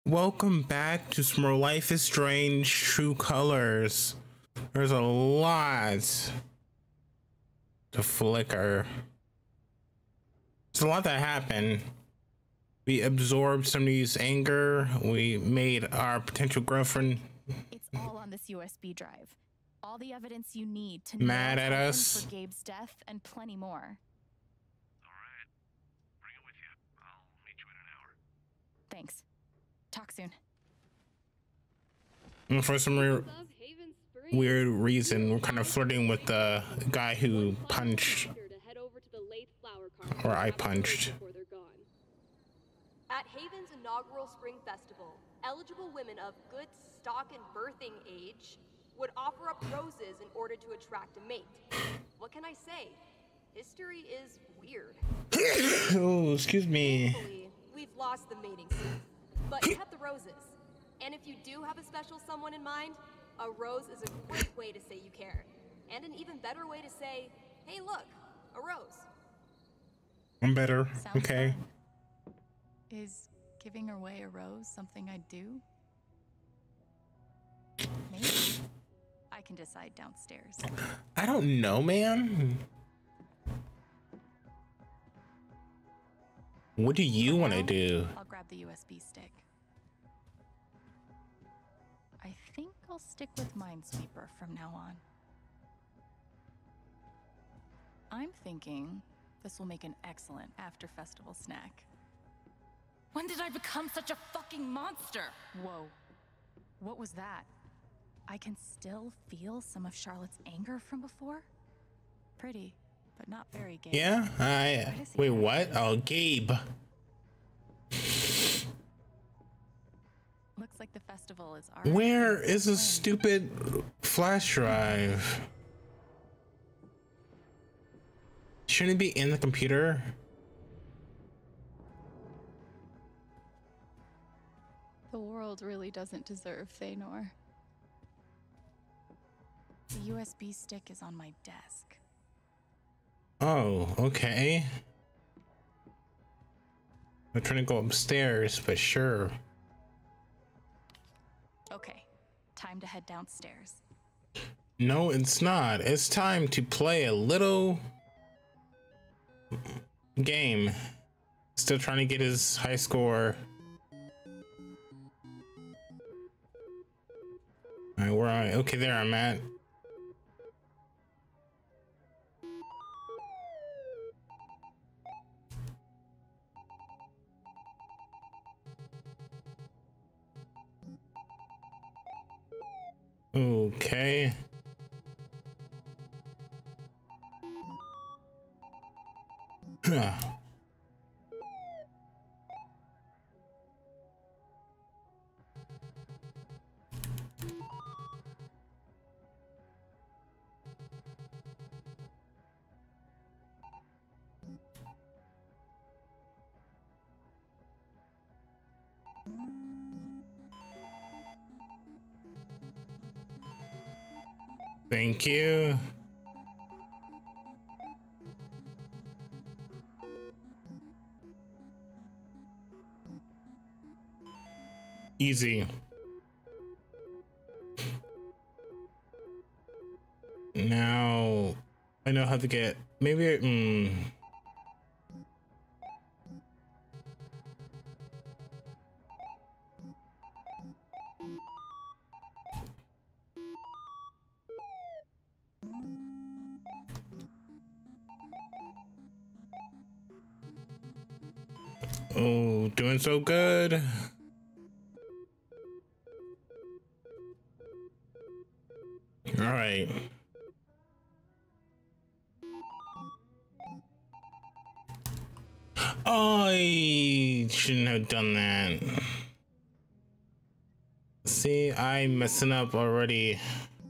Welcome back to some more Life is Strange True Colors. There's a lot to flicker. There's a lot that happened. We absorbed somebody's anger. We made our potential girlfriend It's all on this USB drive. All the evidence you need to mad at nail him us. for Gabe's death and plenty more. All right. Bring it with you. I'll meet you in an hour. Thanks. Talk soon. And for some weird reason, we're kind of flirting with the guy who punched, or I punched. At Haven's inaugural Spring Festival, eligible women of good stock and birthing age would offer up roses in order to attract a mate. What can I say? History is weird. Oh, excuse me. Thankfully, we've lost the mating season, but kept the roses. And if you do have a special someone in mind, a rose is a great way to say you care. And an even better way to say, hey look, a rose. I'm better. Sounds Okay. fun. Is giving away a rose something I'd do? Maybe. I can decide downstairs. I don't know, man. What do you want to do? I'll grab the USB stick. I think I'll stick with Minesweeper from now on. I'm thinking this will make an excellent after-festival snack. When did I become such a fucking monster? Whoa. What was that? I can still feel some of Charlotte's anger from before. Pretty, but not very gay. Yeah, wait, what? Oh, Gabe. Looks like the festival is already. Where is the stupid flash drive? Shouldn't it be in the computer? The world really doesn't deserve Thanor. The USB stick is on my desk. Oh, okay. I'm trying to go upstairs, but sure. Okay, time to head downstairs. No, it's not. It's time to play a little game. Still trying to get his high score. Alright, where am I? Okay, there I'm at. Okay. Thank you. Easy. Now I know how to get maybe oh, doing so good. All right. I shouldn't have done that. See, I'm messing up already.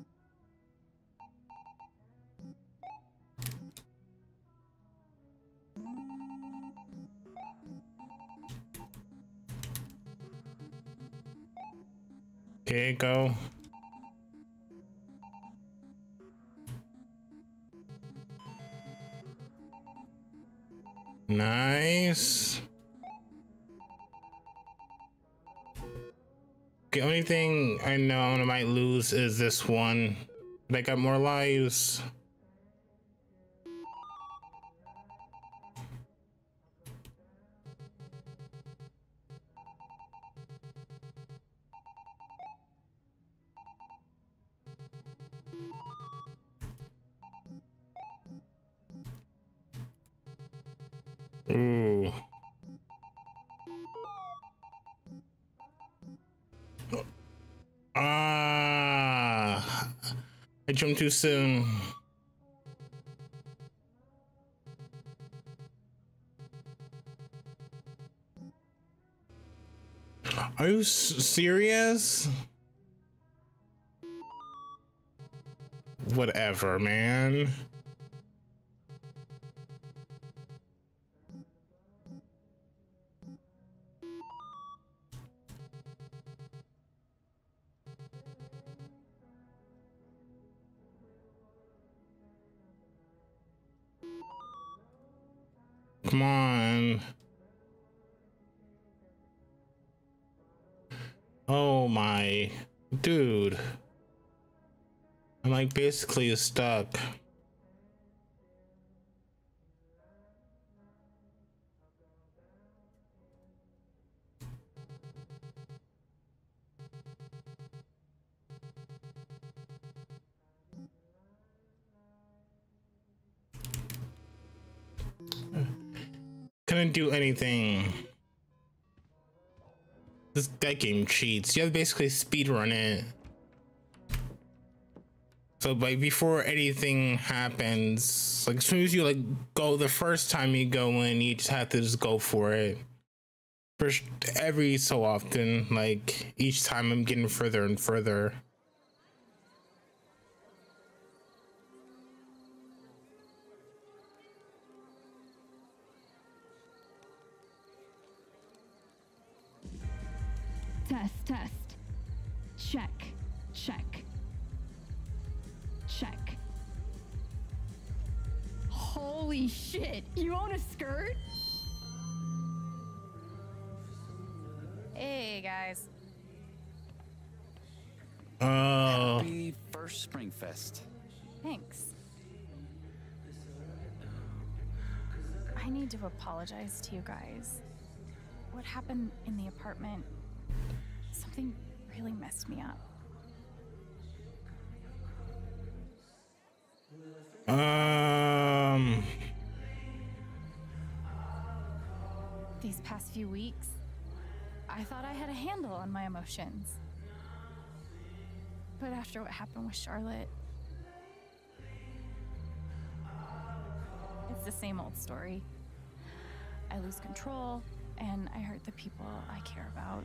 Okay, go. Nice. The only thing I know I might lose is this one. But I got more lives. Ooh. Ah, I jumped too soon. Are you serious? Whatever, man. Come on. Oh my dude. I'm like basically stuck. Couldn't do anything. That game cheats. You have to basically speedrun it. So like before anything happens, like as soon as you like go the first time you go in, you just have to just go for it. For every so often, like each time I'm getting further and further. Test. Check. Holy shit, you own a skirt? Hey, guys. Oh. Happy first Springfest. Thanks. I need to apologize to you guys. What happened in the apartment, something really messed me up. These past few weeks, I thought I had a handle on my emotions. But after what happened with Charlotte, it's the same old story. I lose control, and I hurt the people I care about.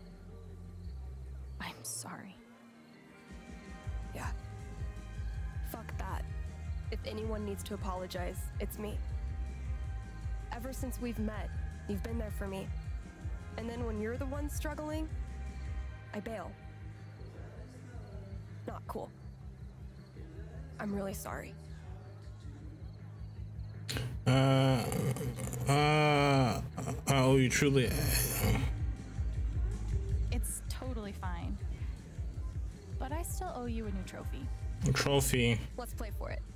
I'm sorry. Yeah. Fuck that. If anyone needs to apologize, it's me. Ever since we've met, you've been there for me. And then when you're the one struggling, I bail. Not cool. I'm really sorry. Oh, you truly. It's totally fine. But I still owe you a new trophy. Trophy. Let's play for it.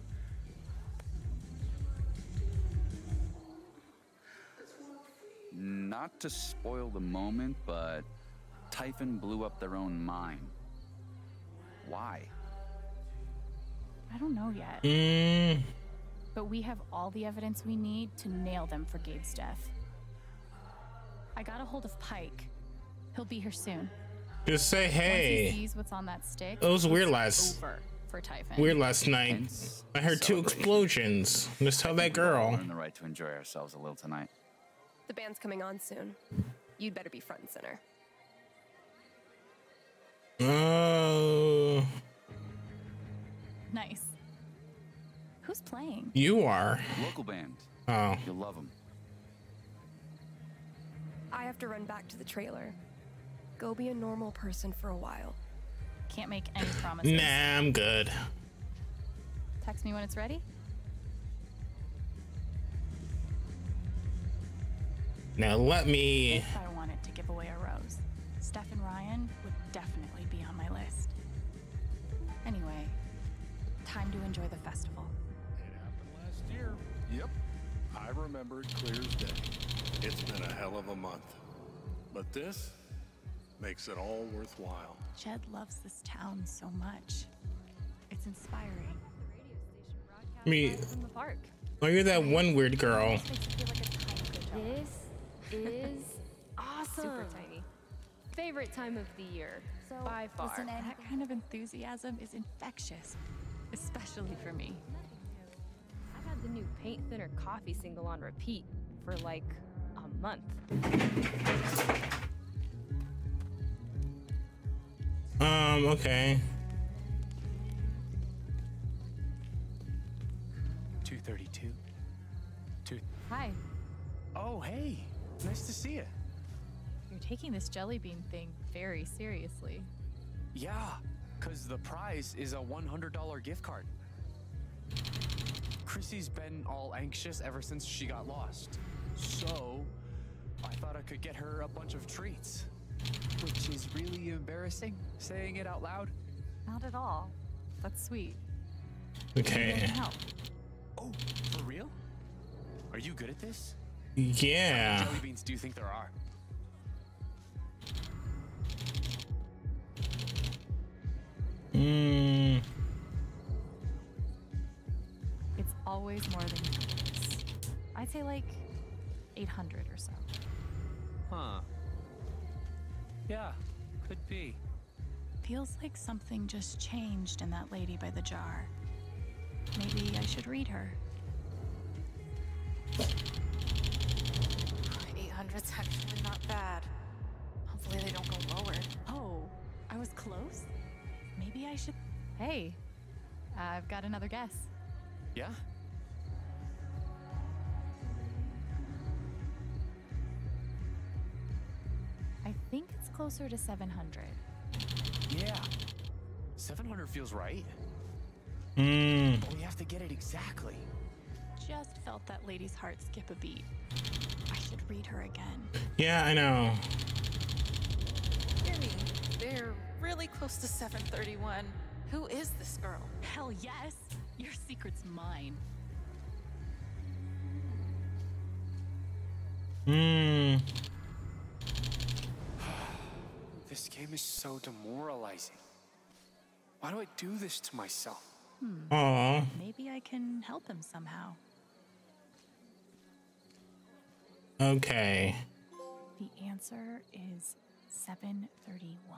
Not to spoil the moment, but Typhon blew up their own mine. Why? I don't know yet. But we have all the evidence we need to nail them for Gabe's death. I got a hold of Pike. He'll be here soon. Just say hey. Once he sees what's on that stick, It was weird it's over for Typhon. Weird last night. Hence, I heard 2 explosions. Just tell that girl. Earn the right to enjoy ourselves a little tonight. The band's coming on soon. You'd better be front and center. Oh. Nice. Who's playing? You are. Local band. Oh. You'll love them. I have to run back to the trailer. Go be a normal person for a while. Can't make any promises. Nah, I'm good. Text me when it's ready. Now let me. If I wanted to give away a rose. Steph and Ryan would definitely be on my list. Anyway, time to enjoy the festival. It happened last year. Yep. I remember it clear as day. It's been a hell of a month. But this makes it all worthwhile. Jed loves this town so much. It's inspiring. I mean, From the park. oh, you're that one weird girl. Makes me feel like a tiny good job. This is awesome. Super tiny. Favorite time of the year, So, by far. listen, that kind of enthusiasm is infectious, especially for me. I've had the new paint thinner coffee single on repeat for like a month. Okay. 232. Hi, Oh, hey. Nice to see you. you're taking this jelly bean thing very seriously. Yeah, because the prize is a $100 gift card. Chrissy's been all anxious ever since she got lost. So, I thought I could get her a bunch of treats. Which is really embarrassing, saying it out loud. Not at all. That's sweet. Okay. Help. Oh, for real? Are you good at this? Yeah. Jelly beans do you think there are? It's always more than this. I'd say like 800 or so. Huh. Yeah, could be. Feels like something just changed in that lady by the jar. Maybe I should read her. 800's actually not bad. Hopefully they don't go lower. Oh, I was close? Maybe I should... Hey, I've got another guess. Yeah? I think it's closer to 700. Yeah. 700 feels right. But we have to get it exactly. Just felt that lady's heart skip a beat. I should read her again. Yeah, I know. Jimmy, they're really close to 731. Who is this girl? Hell yes! Your secret's mine. This game is so demoralizing. Why do I do this to myself? Aw. Maybe I can help him somehow. Okay. The answer is 731.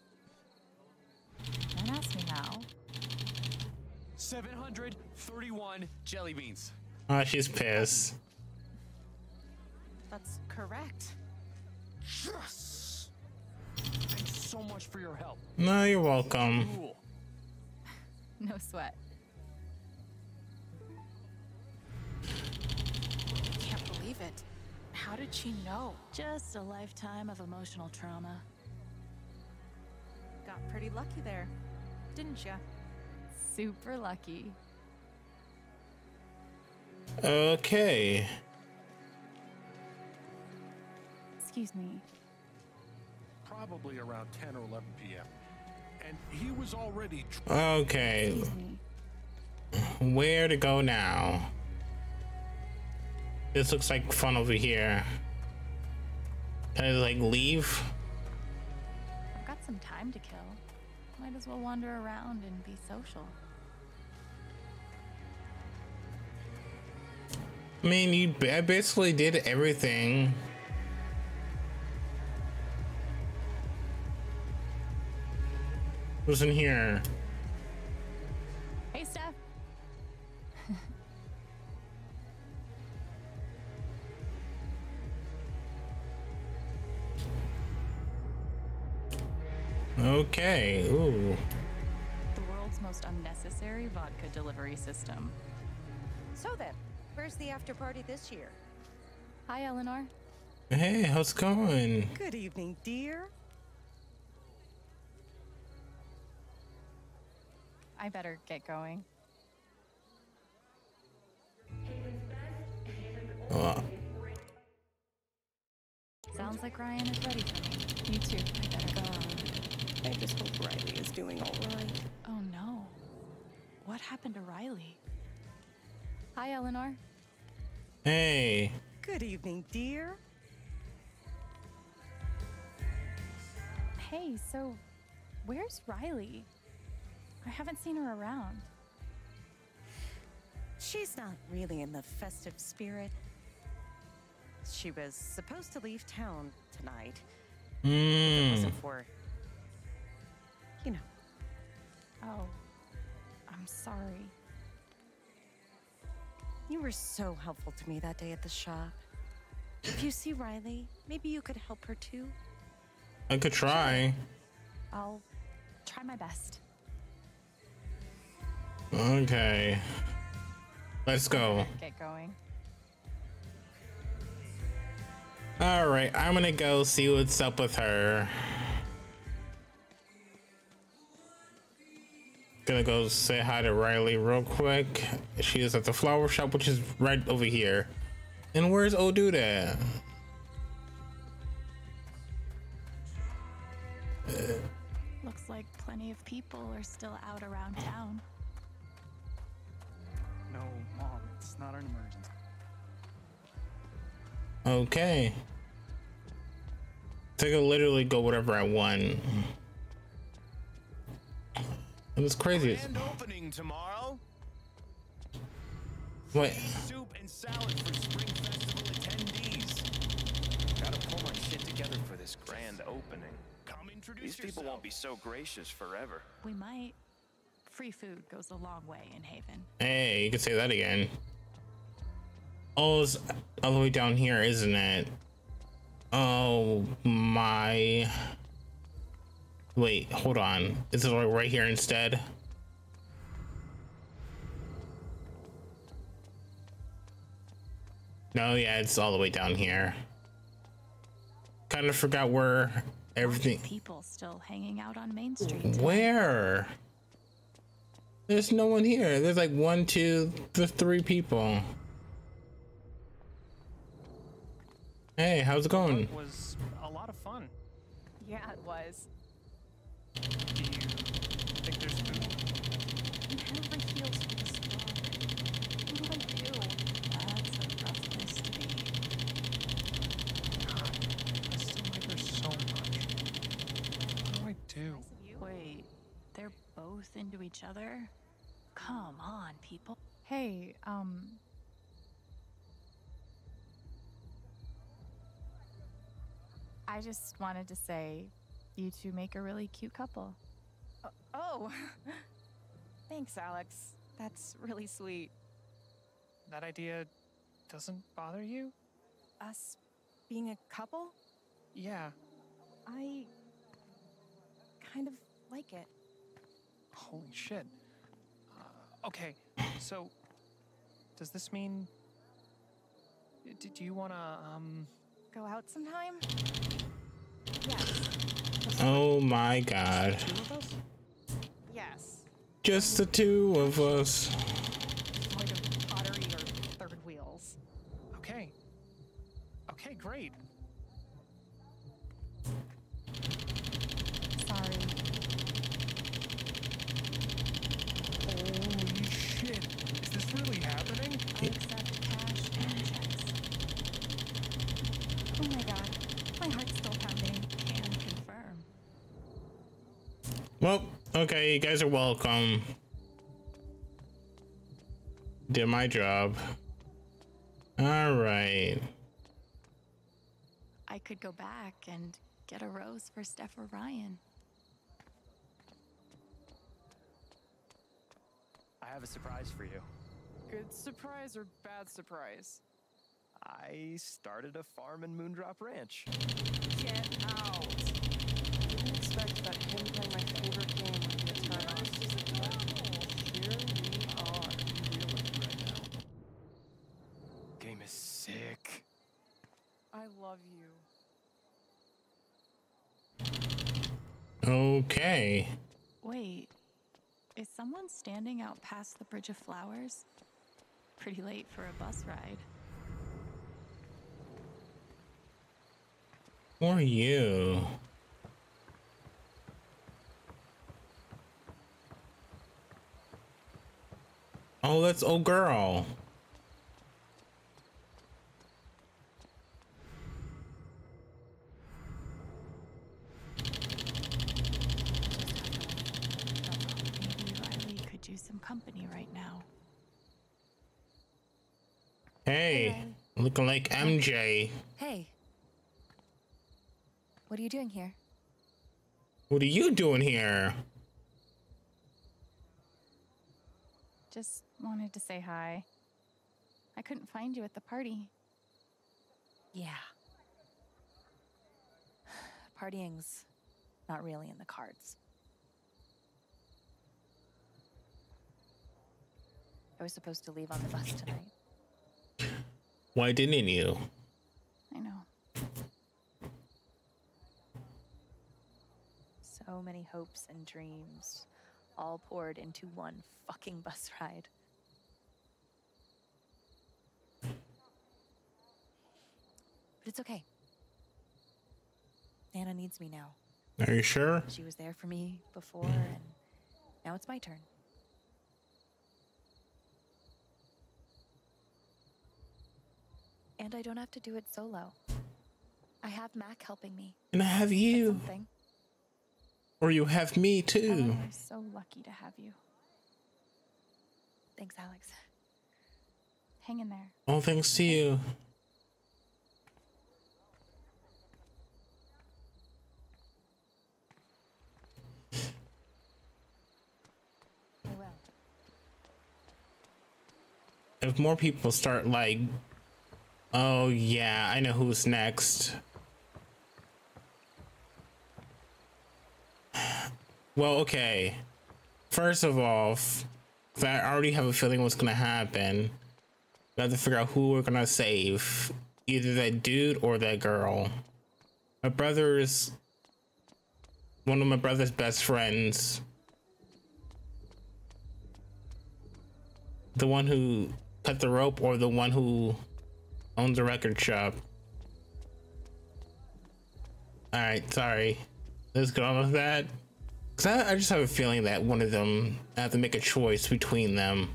Don't ask me how. 731 jelly beans. Oh, she's pissed. That's correct. Yes! Thanks so much for your help. No, you're welcome. Cool. No sweat. Can't believe it. How did she know? Just a lifetime of emotional trauma. Got pretty lucky there, didn't ya? Super lucky. Okay. Excuse me. Probably around 10 or 11 p.m. And he was already... Okay. Excuse me. Where to go now? This looks like fun over here. Can I like leave? I've got some time to kill. Might as well wander around and be social. I mean, I basically did everything. What's in here? Hey, Steph. Okay. Ooh. The world's most unnecessary vodka delivery system. So then, where's the after party this year? Hi, Eleanor. Hey, how's it going? Good evening, dear. I better get going. Sounds like Ryan is ready for me. You too. I better go. I just hope Riley is doing all right. Oh no. What happened to Riley? Hi, Eleanor. Hey. Good evening, dear. Hey, so where's Riley? I haven't seen her around. She's not really in the festive spirit. She was supposed to leave town tonight. If it wasn't for, you know. Oh, I'm sorry. You were so helpful to me that day at the shop. If you see Riley, maybe you could help her too. I could try. I'll try my best. Okay. Let's go. Get going. Alright, I'm gonna go see what's up with her. Gonna go say hi to Riley real quick. She is at the flower shop, which is right over here. And where's Odude at? Looks like plenty of people are still out around town. No, Mom, it's not an emergency. Okay. So I can literally go whatever I want. It was crazy. Grand opening tomorrow. What? Soup and salad for Spring Festival attendees. Gotta pull my shit together for this grand opening. Come introduce These people yourself. won't be so gracious forever. We might. Free food goes a long way in Haven. Hey, you can say that again. Oh, it's all the way down here, isn't it? Oh my. Wait, hold on. Is it like right here instead? No, yeah, it's all the way down here. Kind of forgot where everything. People still hanging out on Main Street today. Where? There's no one here. There's like 1, 2, 3 people. Hey, how's it going? It was a lot of fun. Yeah, it was. Do you think there's food? Henry feels for the strawberry. What do I do? That's a rough place to be. God, I still like her so much. What do I do? Wait, they're both into each other? Come on, people. Hey, I just wanted to say, you two make a really cute couple. Oh, thanks, Alex. That's really sweet. That idea doesn't bother you? Us being a couple? Yeah. I kind of like it. Holy shit. Okay, so does this mean... Do you wanna, Go out sometime? Yes. Oh my god. Two of us? Yes. Just the two of us. Like a pottery or third wheels. Okay. Okay, great. Sorry. Holy shit. Is this really happening? I accept cash and checks. Oh my god. My heart's still pounding. Can confirm. Well, okay, you guys are welcome. Did my job. All right. I could go back and get a rose for Steph or Ryan. I have a surprise for you. Good surprise or bad surprise? I started a farm in Moondrop Ranch. Get out. I didn't expect that him playing my favorite game would be a turn on. This is adorable. Here we are. Really right now. Game is sick. I love you. Okay. Wait, is someone standing out past the Bridge of Flowers? Pretty late for a bus ride. Who are you? Oh, that's old girl. Maybe Riley could use some company right now. Hey, looking like MJ. Hey. What are you doing here? What are you doing here? Just wanted to say hi. I couldn't find you at the party. Yeah. Partying's not really in the cards. I was supposed to leave on the bus tonight. Why didn't you? I know. So many hopes and dreams, all poured into one fucking bus ride. But it's okay. Nana needs me now. Are you sure? She was there for me before, and now it's my turn. And I don't have to do it solo. I have Mac helping me. And I have you. That's something. Or you have me too. Ellen, we're so lucky to have you. Thanks, Alex. Hang in there. All thanks to you. I will. If more people start like, oh yeah, I know who's next. Well, okay. First of all, I already have a feeling what's gonna happen. We have to figure out who we're gonna save. Either that dude or that girl. My brother's... one of my brother's best friends. The one who cut the rope or the one who owns a record shop. Alright, sorry. Let's go on with that. Cause I just have a feeling that one of them, I have to make a choice between them.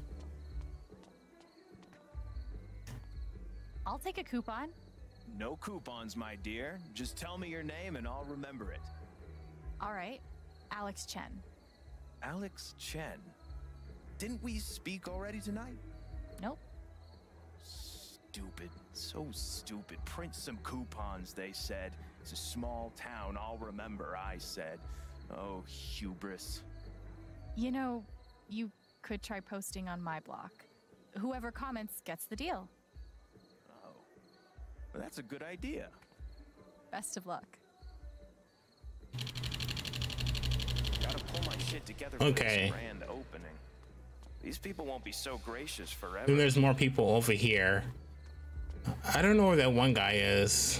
I'll take a coupon. No coupons, my dear. Just tell me your name and I'll remember it. All right. Alex Chen. Alex Chen. Didn't we speak already tonight? Nope. Stupid. So stupid. Print some coupons, they said. It's a small town, I'll remember, I said. Oh, hubris. You know, you could try posting on my block. Whoever comments gets the deal. Oh. Well, that's a good idea. Best of luck. Gotta pull my shit together for this grand opening. These people won't be so gracious forever. And there's more people over here. I don't know where that one guy is.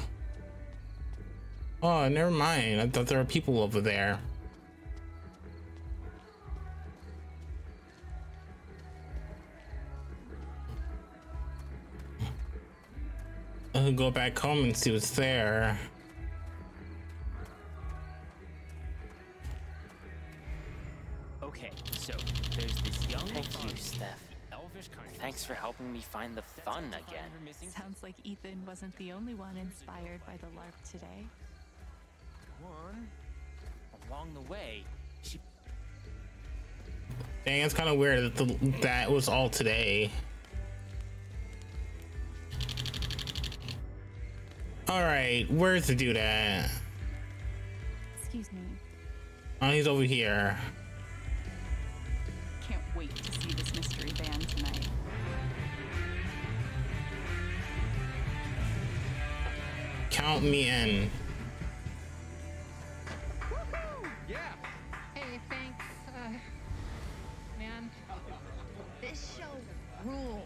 Oh, never mind. I thought there were people over there. I'll go back home and see what's there. Okay, so there's this young... Thank you, Steph. Thanks for helping me find the fun again. Sounds like Ethan wasn't the only one inspired by the LARP today. One. Along the way, she... Dang, it's kind of weird that that was all today. Alright, where's the dude at? Excuse me. Oh, he's over here. Can't wait to see this mystery van tonight. Count me in. Yeah. Hey, thanks. Man, this show rules.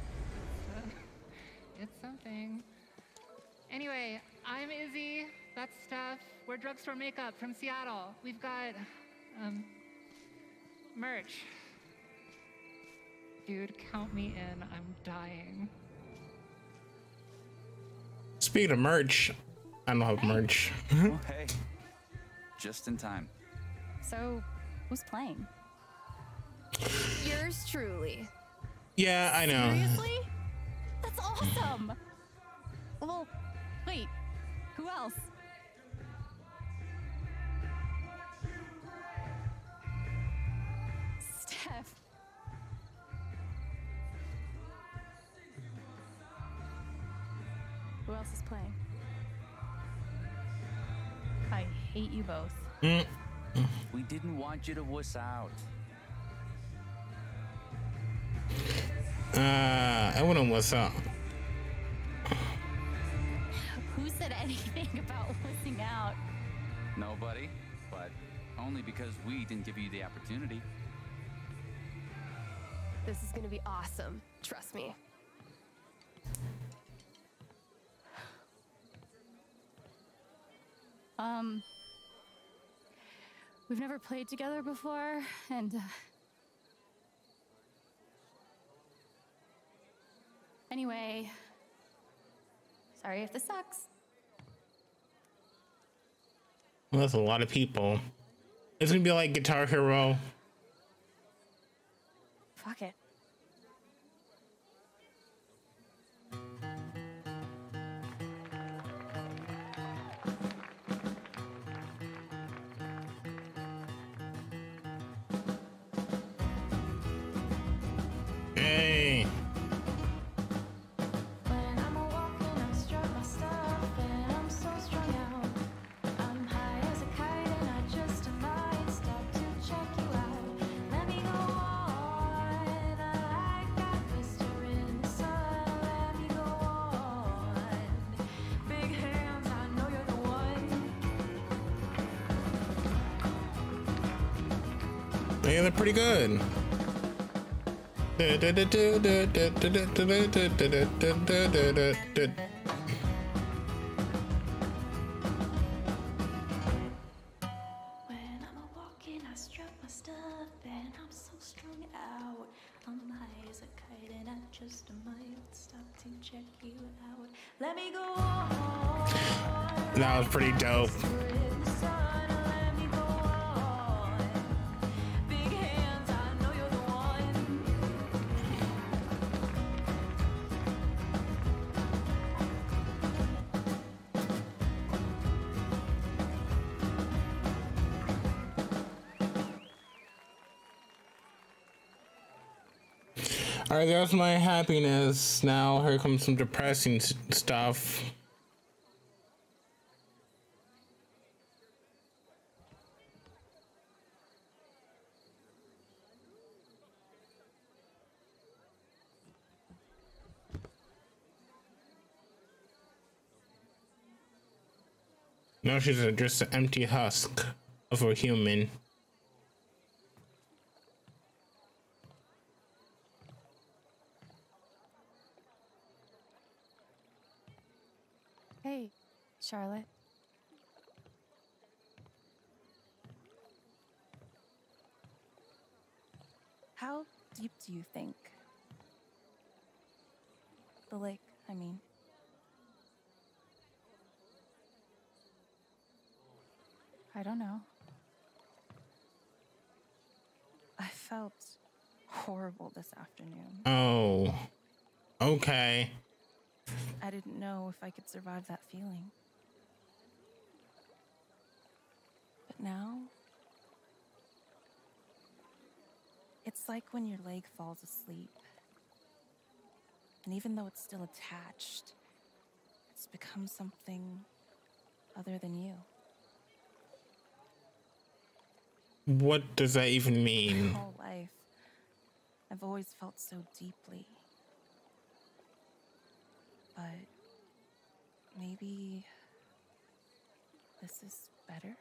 It's something. Anyway, I'm Izzy. That's Steph. We're Drugstore Makeup from Seattle. We've got, merch. Dude, count me in. I'm dying. Speaking of merch, I don't have merch. Well, hey, just in time. So, who's playing? Yours truly. Yeah, I know. Seriously? That's awesome. Well, wait. Who else? Steph. Who else is playing? I hate you both. We didn't want you to wuss out. I wouldn't what's up. Who said anything about missing out? Nobody, but only because we didn't give you the opportunity. This is gonna be awesome. Trust me. We've never played together before, and anyway, sorry if this sucks. Well, that's a lot of people. It's gonna be like Guitar Hero. Fuck it. Hey. Yeah, they're pretty good. That was pretty dope. All right, there's my happiness. Now here comes some depressing stuff. No, she's just an empty husk of a human. Hey, Charlotte. How deep do you think? The lake, I mean. I don't know. I felt horrible this afternoon. Oh, okay. I didn't know if I could survive that feeling. But now, it's like when your leg falls asleep. And even though it's still attached, it's become something other than you. What does that even mean? My whole life, I've always felt so deeply. But maybe this is better?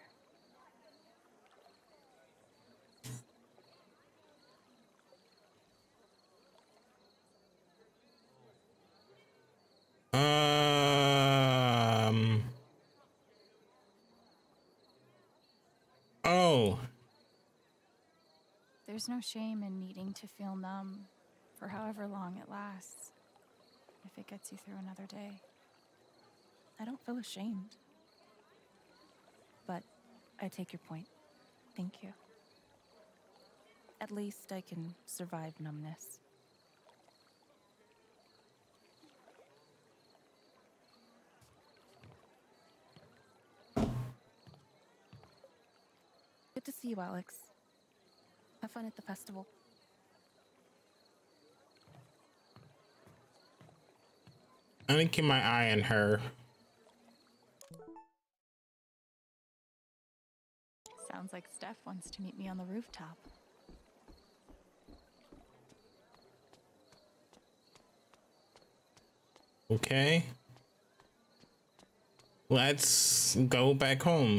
Oh. There's no shame in needing to feel numb for however long it lasts, if it gets you through another day. I don't feel ashamed. but I take your point. Thank you. At least I can survive numbness. Good to see you, Alex. Have fun at the festival. I'm gonna keep my eye on her. Sounds like Steph wants to meet me on the rooftop. Okay. Let's go back home.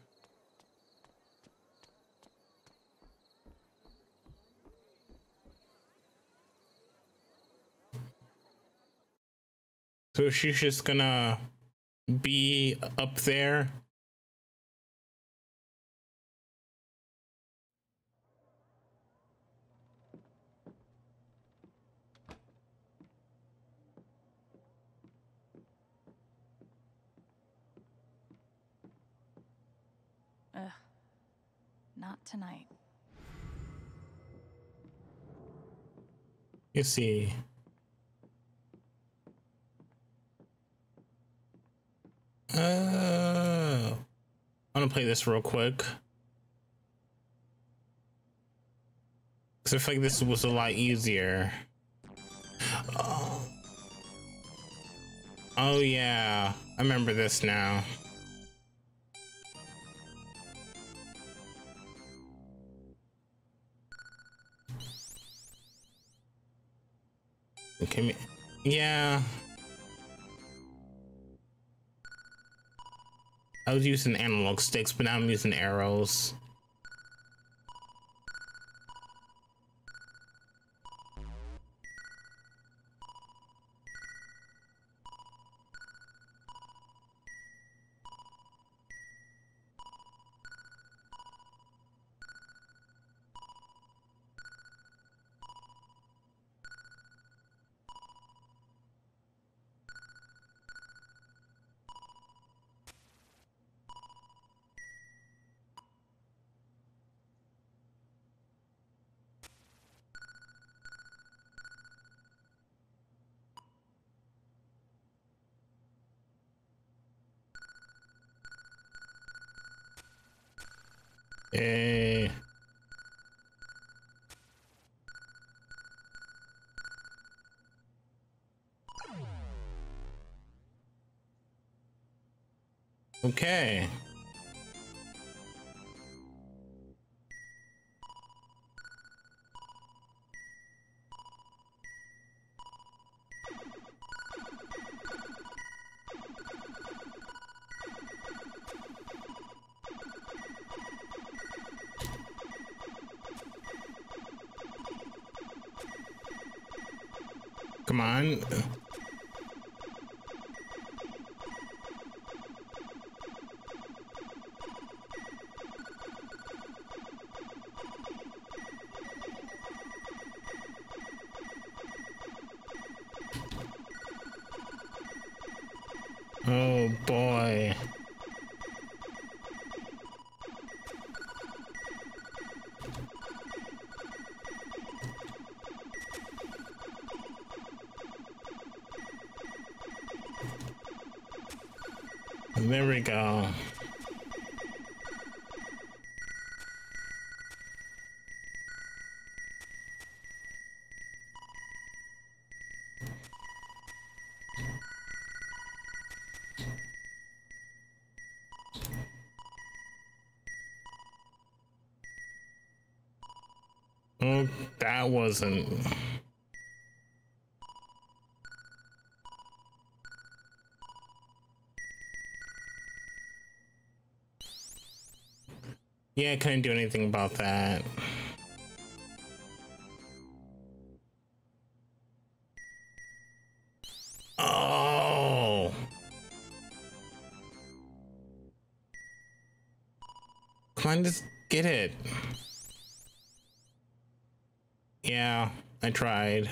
So she's just gonna be up there. Ugh. Not tonight. You see. I'm gonna play this real quick. Cause I feel like this was a lot easier. Oh yeah, I remember this now. Okay, yeah. I was using analog sticks, but now I'm using arrows. Okay. Come on. Oh boy. There we go. Oh, that wasn't... Yeah, I couldn't do anything about that. Oh! Come on, just get it. Yeah, I tried.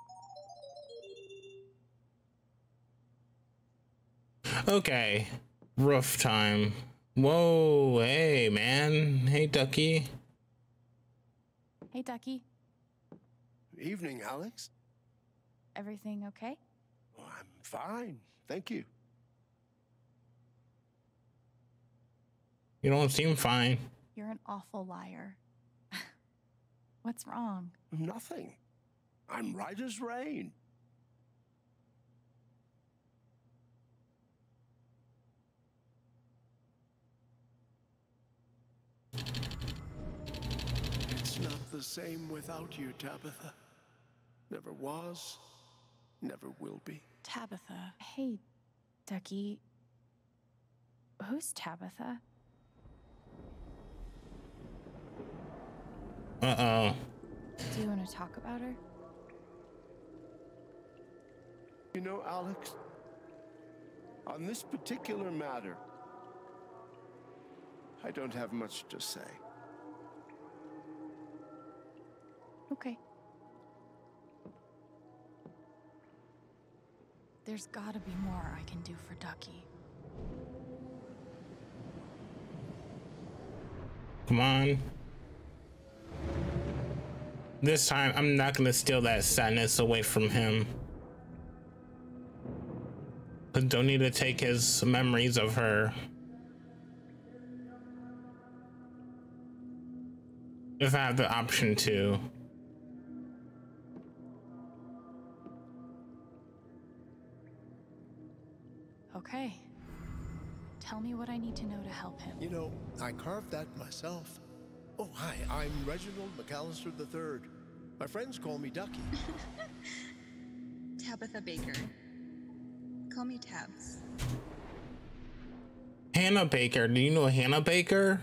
Okay. Roof time. Whoa, hey man. Hey Ducky. Hey Ducky. Evening, Alex. Everything okay? Oh, I'm fine, thank you. You don't seem fine. You're an awful liar. What's wrong? Nothing. I'm right as rain. It's not the same without you, Tabitha. Never was, never will be. Tabitha. Hey, Ducky. Who's Tabitha? Uh-oh. Do you want to talk about her? You know, Alex, on this particular matter, I don't have much to say. Okay. There's gotta be more I can do for Ducky. Come on. This time, I'm not gonna steal that sadness away from him. But don't need to take his memories of her. If I have the option to. Okay. Tell me what I need to know to help him. You know, I carved that myself. Oh, hi, I'm Reginald McAllister III. My friends call me Ducky. Tabitha Baker. Call me Tabs. Hannah Baker. Do you know Hannah Baker?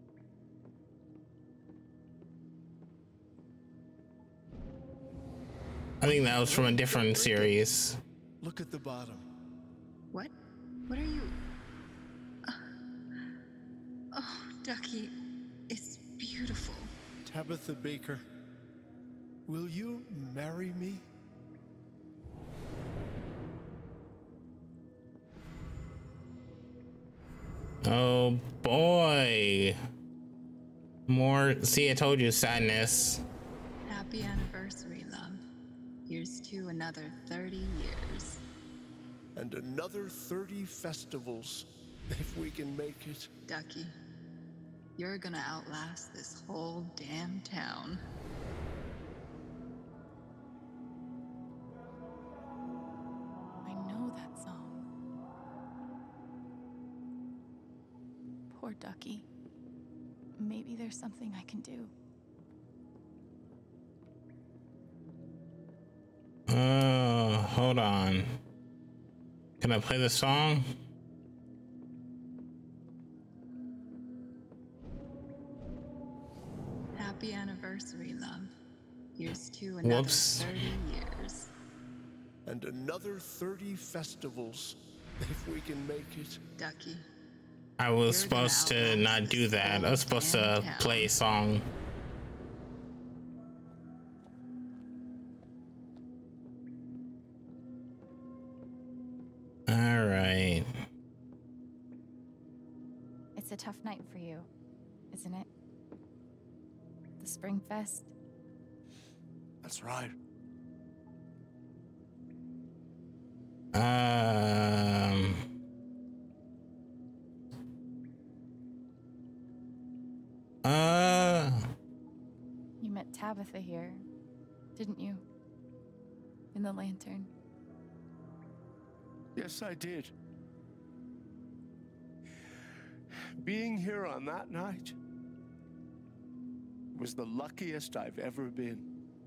I think that was from a different series. Look at the bottom. What? What are you? Oh, Ducky, it's beautiful. Tabitha Baker, will you marry me? Oh boy. More, see, I told you, sadness. Happy anniversary, love. Here's to another 30 years. And another 30 festivals, if we can make it. Ducky, you're gonna outlast this whole damn town. I know that song. Poor Ducky. Maybe there's something I can do. Hold on. Can I play the song? Happy anniversary, love. Here's to another 30 years. And another 30 festivals, if we can make it. Ducky. I was supposed to not do that. I was supposed to play a song. All right. It's a tough night for you, isn't it? The Spring Fest. That's right. You met Tabitha here, didn't you? In the lantern. Yes, I did. Being here on that night was the luckiest I've ever been.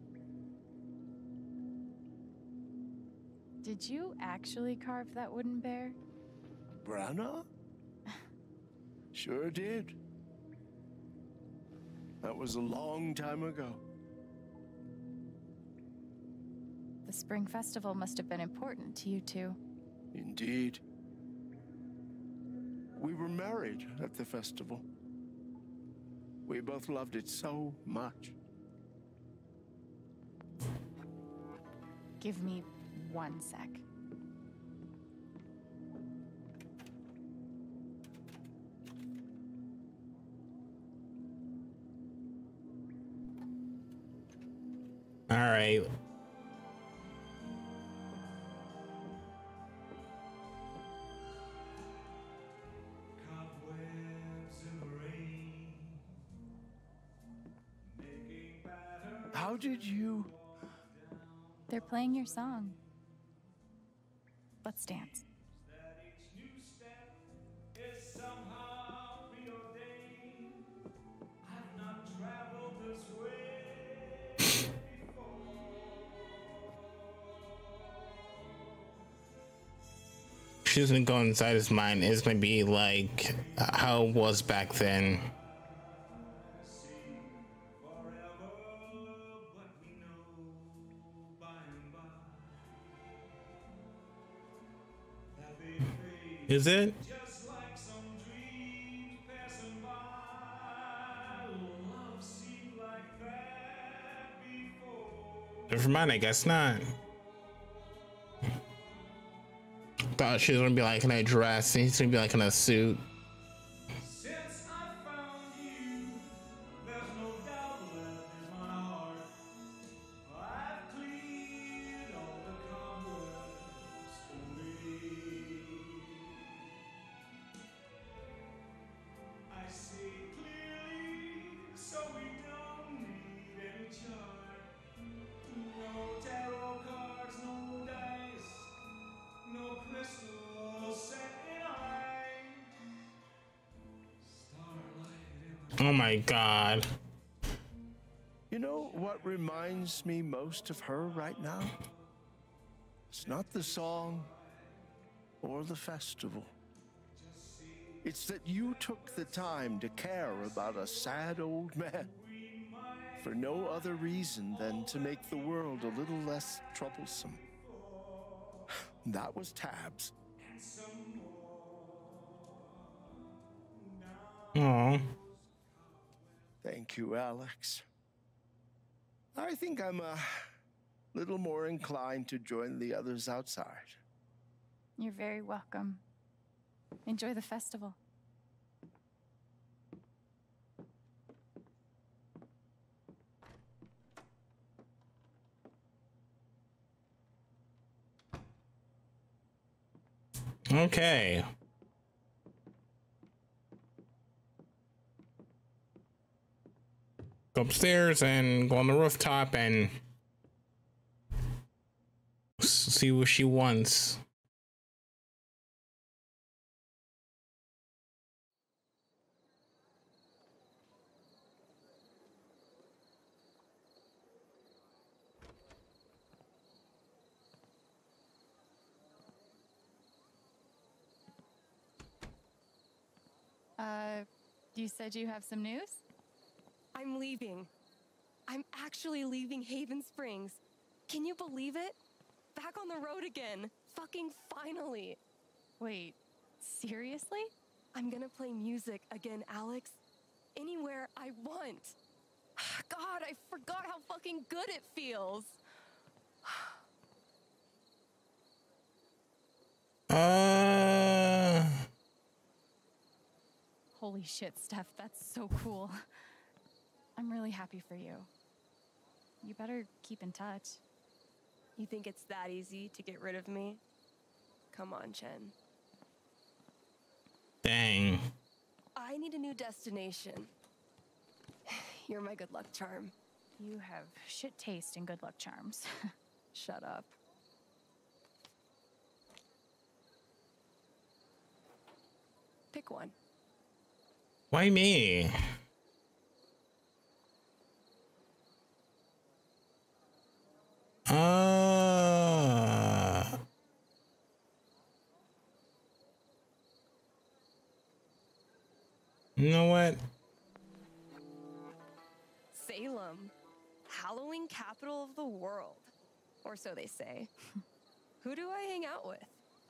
Did you actually carve that wooden bear? Branagh? Sure did. That was a long time ago. The Spring Festival must have been important to you two. Indeed. We were married at the festival. We both loved it so much. Give me 1 sec. All right. How did you? They're playing your song. Let's dance. She's gonna go inside his mind. It's gonna be like how it was back then. Is it? Never mind, I guess not. Thought she was gonna be like in a dress and he's gonna be like in a suit. Oh my God. You know what reminds me most of her right now? It's not the song or the festival. It's that you took the time to care about a sad old man for no other reason than to make the world a little less troublesome. That was Tabs. Aww. Thank you, Alex. I think I'm a little more inclined to join the others outside. You're very welcome. Enjoy the festival. Okay. Go upstairs and go on the rooftop and see what she wants. You said you have some news? I'm leaving. I'm actually leaving Haven Springs. Can you believe it? Back on the road again. Fucking finally. Wait, seriously? I'm gonna play music again, Alex. Anywhere I want. God, I forgot how fucking good it feels. Holy shit, Steph, that's so cool. I'm really happy for you. You better keep in touch. You think it's that easy to get rid of me? Come on, Chen. Dang. I need a new destination. You're my good luck charm. You have shit taste in good luck charms. Shut up. Pick one. Why me? You know what? Salem, Halloween capital of the world. Or so they say. Who do I hang out with?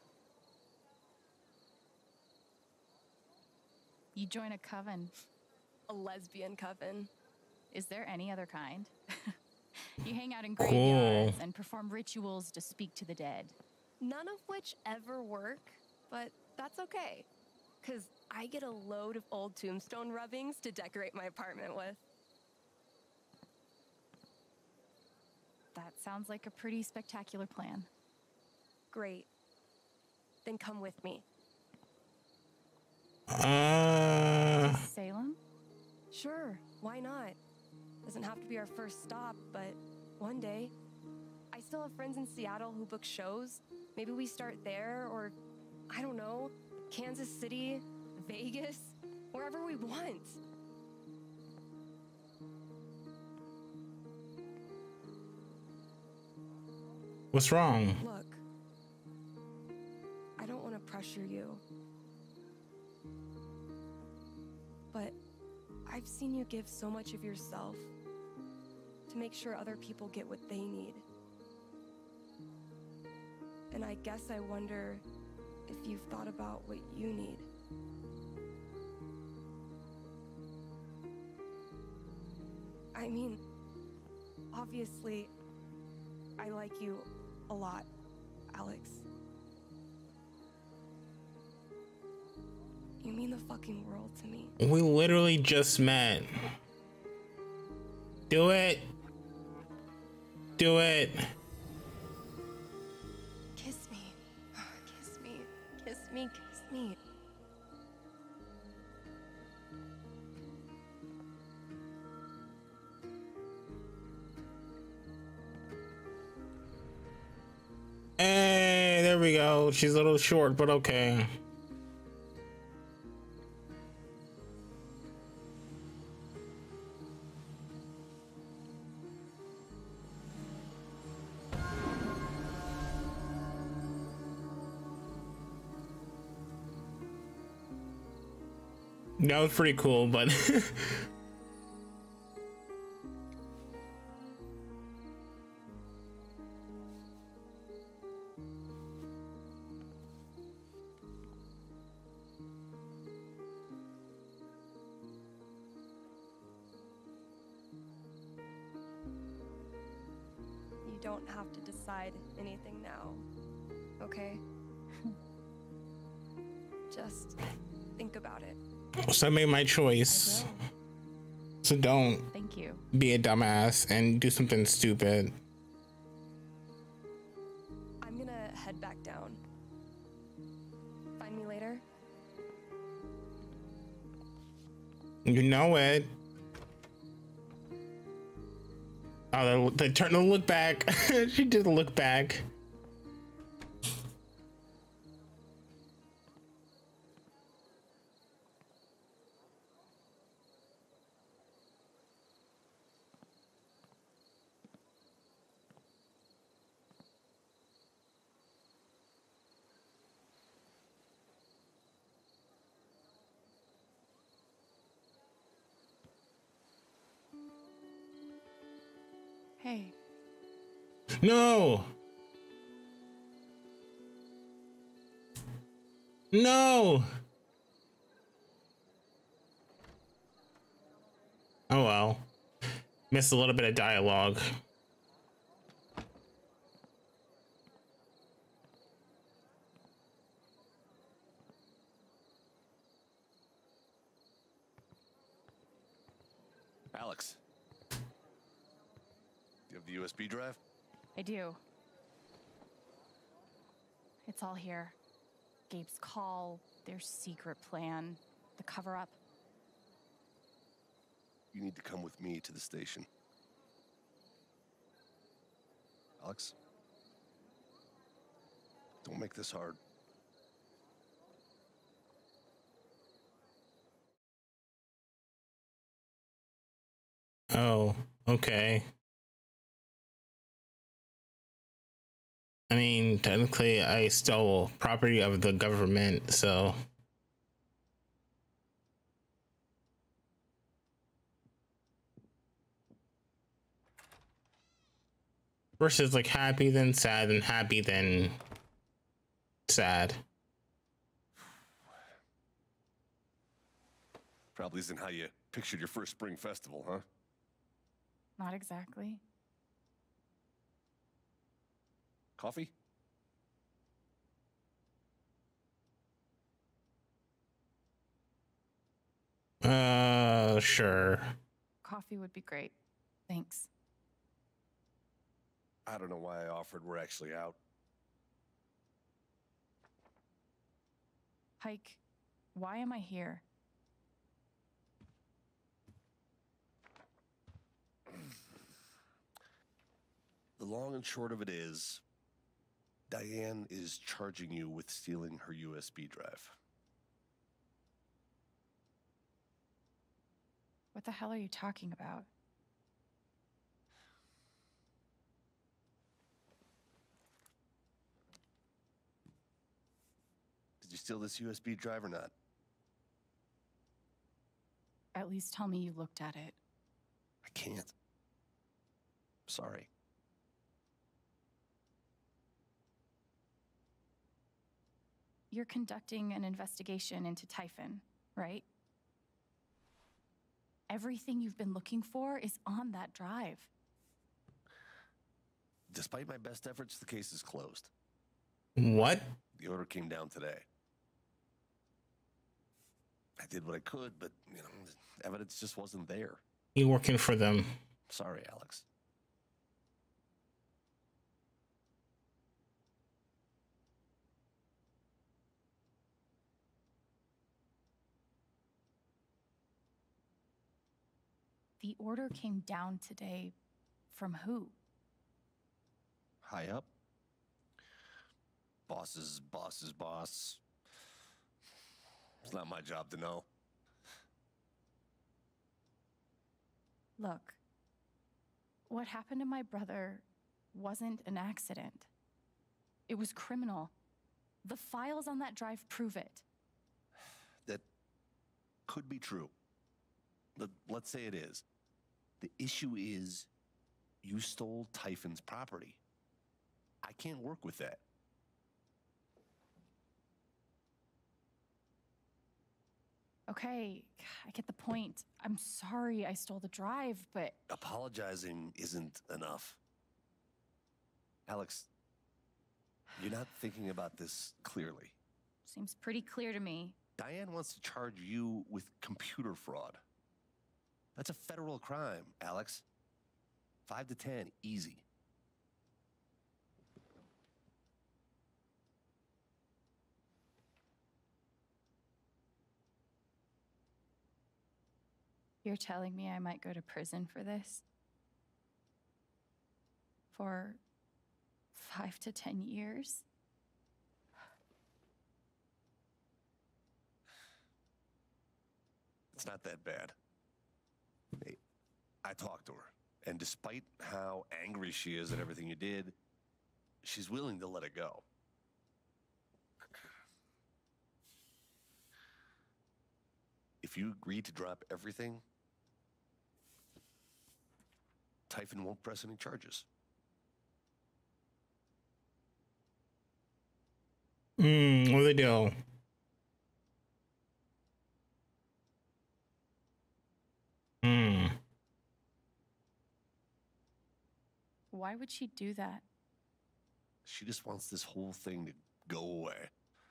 You join a coven. A lesbian coven. Is there any other kind? You hang out in graveyards and perform rituals to speak to the dead. None of which ever work, but that's okay. 'Cause I get a load of old tombstone rubbings to decorate my apartment with. That sounds like a pretty spectacular plan. Great. Then come with me. Salem? Sure, why not? Doesn't have to be our first stop, but one day. I still have friends in Seattle who book shows. Maybe we start there, or, I don't know, Kansas City, Vegas, wherever we want. What's wrong? Look, I don't want to pressure you, but I've seen you give so much of yourself to make sure other people get what they need. And I guess I wonder if you've thought about what you need. I mean, obviously, I like you a lot, Alex. You mean the fucking world to me. We literally just met. Do it. Do it. Kiss me. Kiss me. Kiss me. Kiss me. Hey, there we go. She's a little short, but okay. That was pretty cool, but You don't have to decide anything now, okay? Just think about it. so I made my choice. So don't Thank you. be a dumbass and do something stupid. I'm gonna head back down. Find me later. You know it. Oh, they turned to look back. She did look back. Hey. No. No. Oh well. Missed a little bit of dialogue. Alex. You have the USB drive? I do. It's all here. Gabe's call, their secret plan, the cover-up. You need to come with me to the station. Alex? Don't make this hard. Oh, okay. I mean, technically, I stole property of the government, so. Versus like happy then sad and happy then sad. Probably isn't how you pictured your first spring festival, huh? Not exactly. Coffee? Sure. Coffee would be great. Thanks. I don't know why I offered. We're actually out. Pike, why am I here? The long and short of it is, Diane is charging you with stealing her USB drive. What the hell are you talking about? Did you steal this USB drive or not? At least tell me you looked at it. I can't. Sorry. You're conducting an investigation into Typhon, right? Everything you've been looking for is on that drive. Despite my best efforts, the case is closed. What? The order came down today. I did what I could, but, you know, the evidence just wasn't there. You working for them? Sorry, Alex. The order came down today from who? High up. Boss's boss's boss. It's not my job to know. Look, what happened to my brother wasn't an accident. It was criminal. The files on that drive prove it. That could be true. Let's say it is. The issue is, you stole Typhon's property. I can't work with that. Okay, I get the point. I'm sorry I stole the drive, but... Apologizing isn't enough. Alex, you're not thinking about this clearly. Seems pretty clear to me. Diane wants to charge you with computer fraud. That's a federal crime, Alex. 5 to 10, easy. You're telling me I might go to prison for this? For 5 to 10 years? It's not that bad. Hey, I talked to her, and despite how angry she is at everything you did, she's willing to let it go. If you agree to drop everything, Typhon won't press any charges. What do they do? Why would she do that? She just wants this whole thing to go away.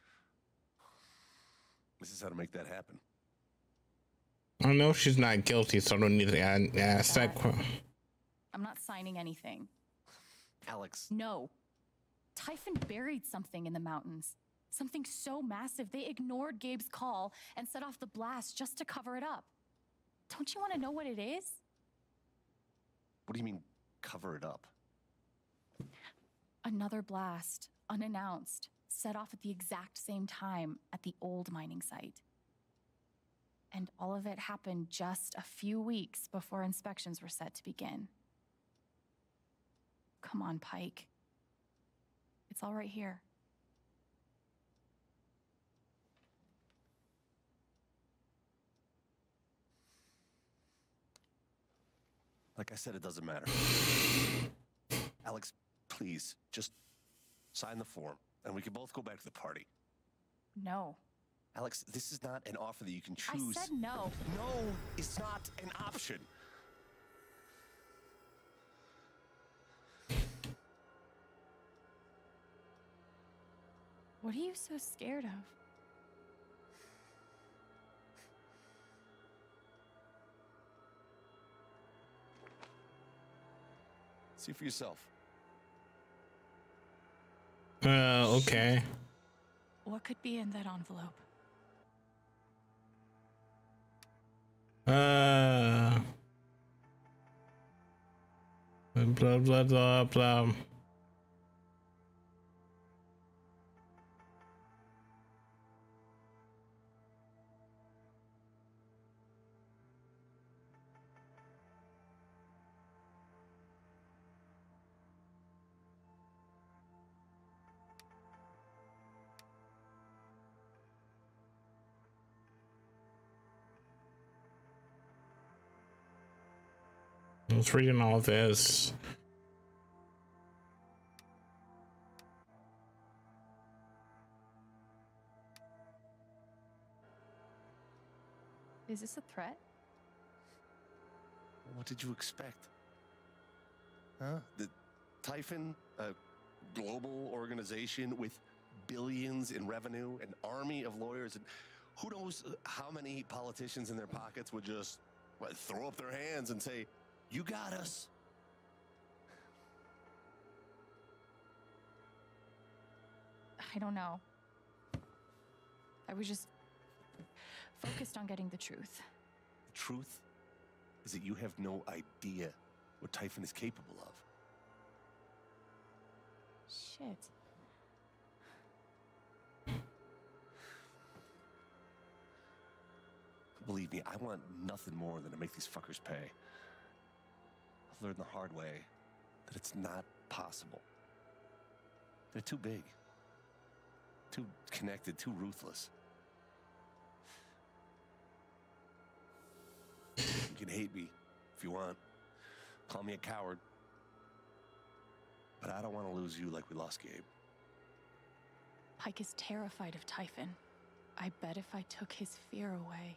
This is how to make that happen. I know she's not guilty, so I don't need to ask that question. I'm not signing anything. Alex. No. Typhon buried something in the mountains. Something so massive, they ignored Gabe's call and set off the blast just to cover it up. Don't you want to know what it is? What do you mean, cover it up? Another blast, unannounced, set off at the exact same time at the old mining site. And all of it happened just a few weeks before inspections were set to begin. Come on, Pike. It's all right here. Like I said, it doesn't matter. Alex, please, just sign the form, and we can both go back to the party. No. Alex, this is not an offer that you can choose. I said no. No, it's not an option. What are you so scared of? See for yourself. Okay. What could be in that envelope? Blah, blah, blah, blah. I was reading all this. Is this a threat? What did you expect? Huh? The Typhon, a global organization with billions in revenue, an army of lawyers, and who knows how many politicians in their pockets would just throw up their hands and say, "You got us." I don't know. I was just focused on getting the truth. The truth is that you have no idea what Typhon is capable of. Shit. Believe me, I want nothing more than to make these fuckers pay. I've learned the hard way that it's not possible. They're too big, too connected, too ruthless. You can hate me if you want. Call me a coward. But I don't want to lose you like we lost Gabe. Pike is terrified of Typhon. I bet if I took his fear away.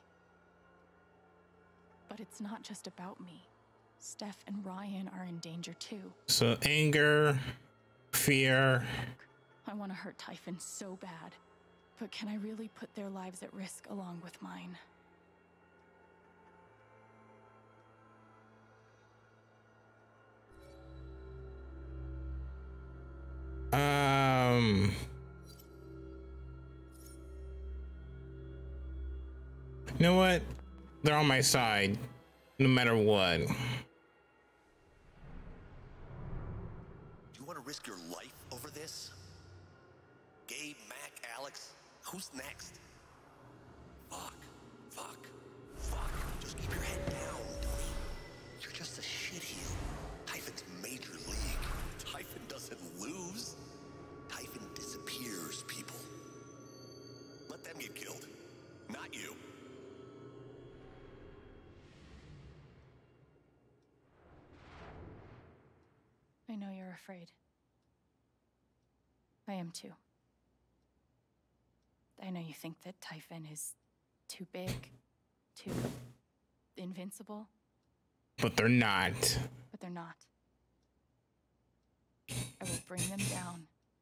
But it's not just about me. Steph and Ryan are in danger too. So anger, fear. I want to hurt Typhon so bad. But can I really put their lives at risk along with mine? You know what? They're on my side, no matter what. Do you want to risk your life over this? Gabe, Mac, Alex, who's next? Fuck. Just keep your head down, dummy. You're just a shitheel. Typhon's major league. Typhon doesn't lose. Typhon disappears people. Let them get killed, not you. I know you're afraid. I am too. I know you think that Typhon is too big, too invincible. But they're not. But they're not. I will bring them down.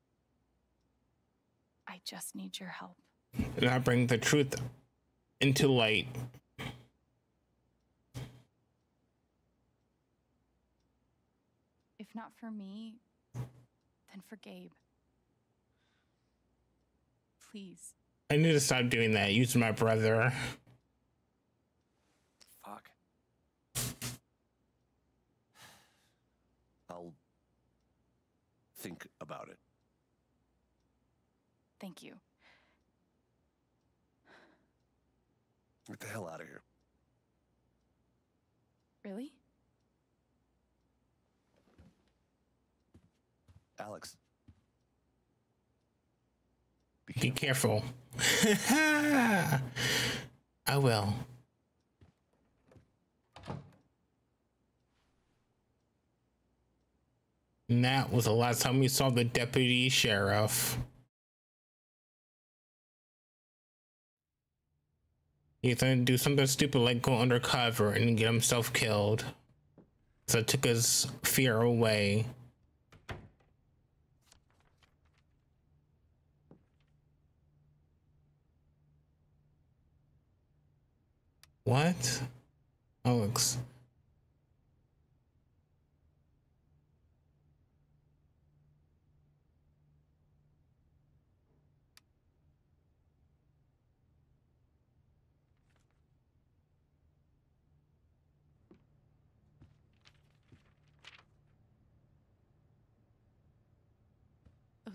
I just need your help. And I bring the truth into light. If not for me, then for Gabe. Please. I need to stop doing that, using my brother. Fuck. I'll think about it. Thank you. Get the hell out of here. Really? Alex. Be careful. I will. And that was the last time we saw the deputy sheriff. He's gonna do something stupid like go undercover and get himself killed. So it took his fear away. What? Alex.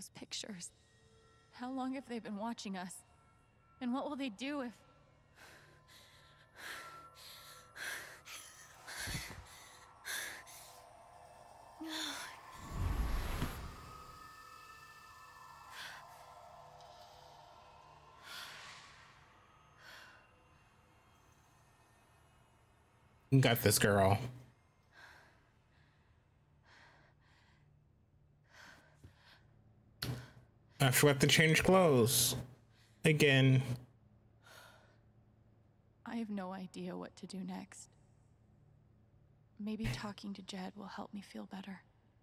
those pictures? How long have they been watching us? And what will they do if... You got this, girl. I forgot to change clothes. Again. I have no idea what to do next. Maybe talking to Jed will help me feel better.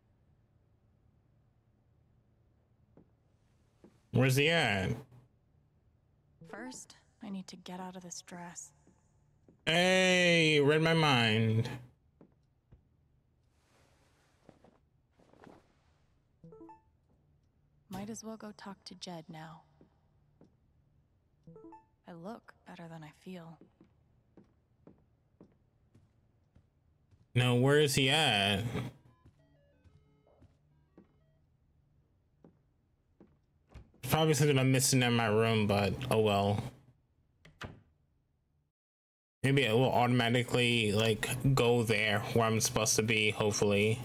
Where's he at? First, I need to get out of this dress. Hey, read my mind. Might as well go talk to Jed now. I look better than I feel. No, where is he at? Probably something I'm missing in my room, but oh well. Maybe it will automatically like go there where I'm supposed to be, hopefully.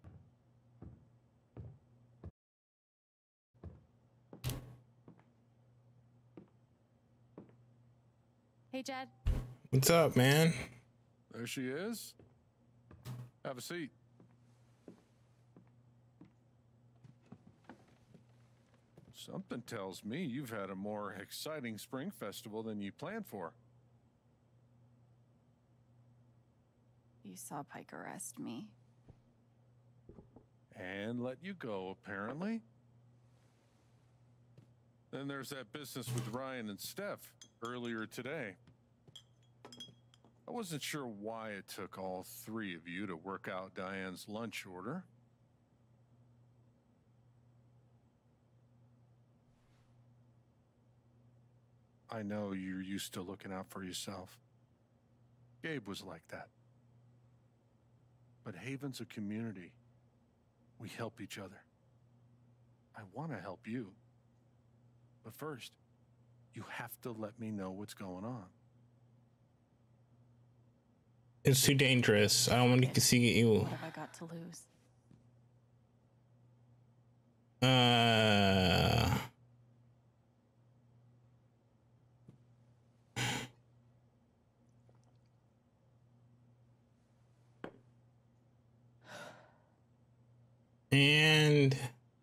Hey, Jed. What's up, man? There she is. Have a seat. Something tells me you've had a more exciting spring festival than you planned for. You saw Pike arrest me. And let you go, apparently. Then there's that business with Ryan and Steph earlier today. I wasn't sure why it took all three of you to work out Diane's lunch order. I know you're used to looking out for yourself. Gabe was like that. But Haven's a community. We help each other. I want to help you. But first, you have to let me know what's going on. It's too dangerous. I don't want to see you. What have I got to lose? And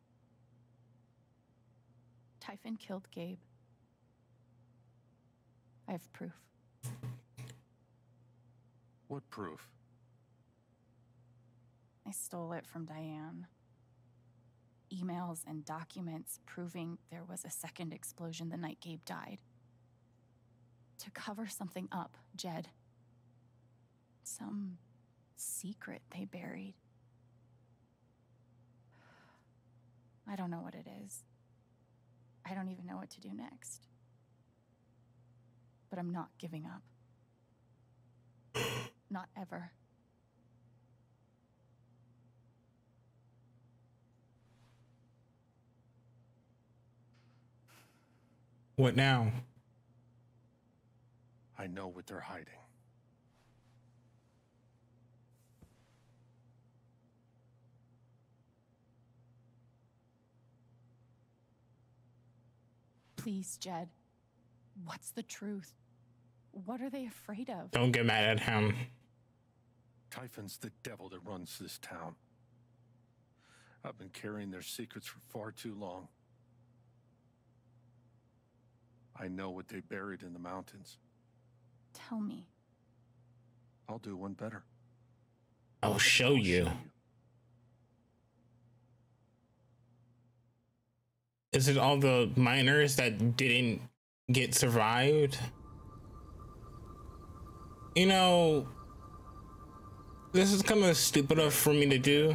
Typhon killed Gabe. I have proof. What proof? I stole it from Diane. Emails and documents proving there was a second explosion the night Gabe died. To cover something up, Jed. Some secret they buried. I don't know what it is. I don't even know what to do next. But I'm not giving up. Not ever. what now? I know what they're hiding. Please, Jed. What's the truth? What are they afraid of? Don't get mad at him. Typhon's the devil that runs this town. I've been carrying their secrets for far too long. I know what they buried in the mountains. Tell me. I'll do one better. I'll show you. Is it all the miners that didn't get survived? You know, this is kind of stupid enough for me to do.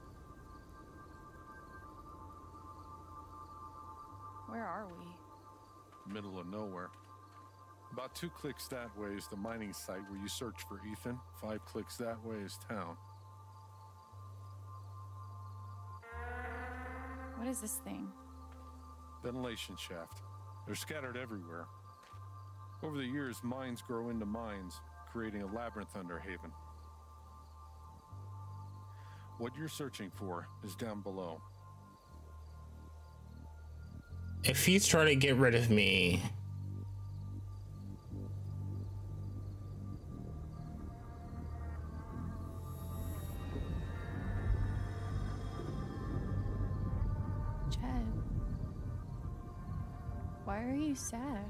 Where are we? Middle of nowhere. About 2 clicks that way is the mining site where you search for Ethan. 5 clicks that way is town. What is this thing? Ventilation shaft. They're scattered everywhere. Over the years, mines grow into mines, creating a labyrinth under Haven. What you're searching for is down below. If he's trying to get rid of me, Jed, why are you sad?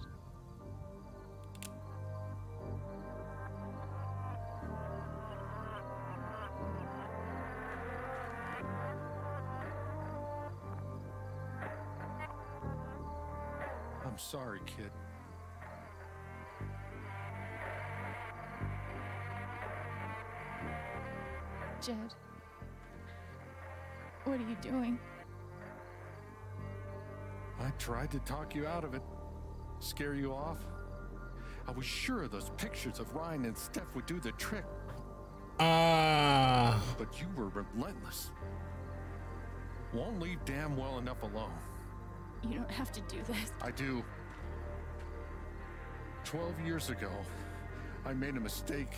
I'm sorry, kid. Jed, what are you doing? I tried to talk you out of it, scare you off. I was sure those pictures of Ryan and Steph would do the trick. But you were relentless. Won't leave damn well enough alone. You don't have to do this. I do. 12 years ago, I made a mistake.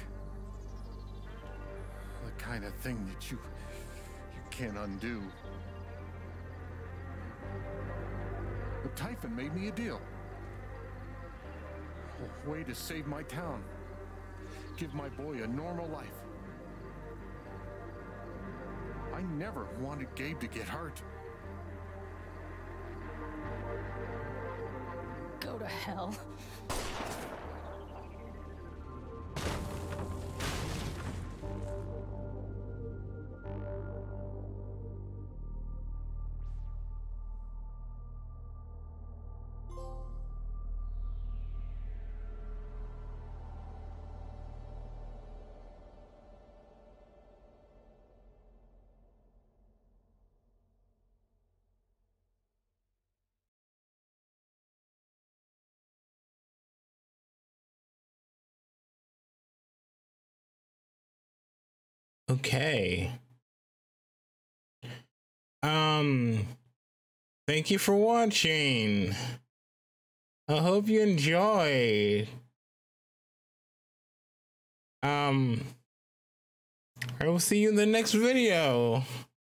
The kind of thing that you can't undo. But Typhon made me a deal. A way to save my town. Give my boy a normal life. I never wanted Gabe to get hurt. Go to hell. okay. Thank you for watching. I hope you enjoyed. I will see you in the next video.